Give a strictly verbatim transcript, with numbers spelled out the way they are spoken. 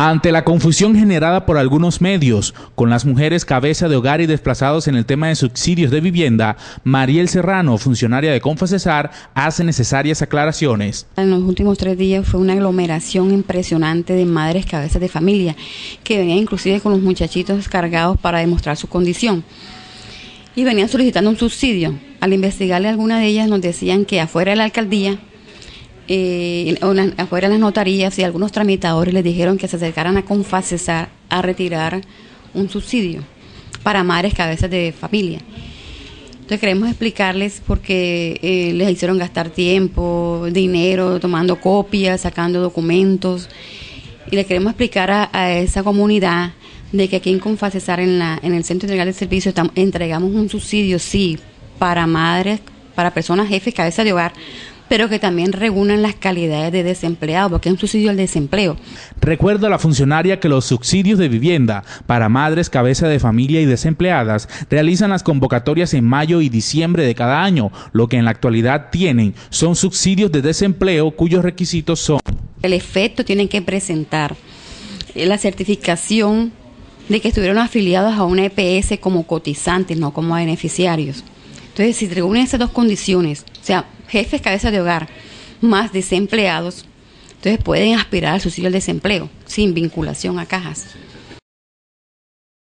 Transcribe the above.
Ante la confusión generada por algunos medios con las mujeres cabeza de hogar y desplazados en el tema de subsidios de vivienda, Mariel Serrano, funcionaria de Confacesar, hace necesarias aclaraciones. En los últimos tres días fue una aglomeración impresionante de madres cabezas de familia, que venían inclusive con los muchachitos cargados para demostrar su condición. Y venían solicitando un subsidio. Al investigarle a alguna de ellas nos decían que afuera de la alcaldía, Eh, afuera de las notarías y algunos tramitadores les dijeron que se acercaran a Confacesar a retirar un subsidio para madres cabezas de familia. Entonces queremos explicarles porque eh, les hicieron gastar tiempo, dinero, tomando copias, sacando documentos, y les queremos explicar a, a esa comunidad de que aquí en Confacesar, en, la, en el Centro Integral de Servicios, entregamos un subsidio, sí, para madres, para personas jefes, cabezas de hogar, pero que también reúnan las calidades de desempleado, porque es un subsidio al desempleo. Recuerda la funcionaria que los subsidios de vivienda para madres cabeza de familia y desempleadas realizan las convocatorias en mayo y diciembre de cada año. Lo que en la actualidad tienen son subsidios de desempleo cuyos requisitos son: el efecto, tienen que presentar la certificación de que estuvieron afiliados a una E P S como cotizantes, no como beneficiarios. Entonces, si reúnen esas dos condiciones, o sea, jefes cabezas de hogar más desempleados, entonces pueden aspirar al subsidio al desempleo sin vinculación a cajas.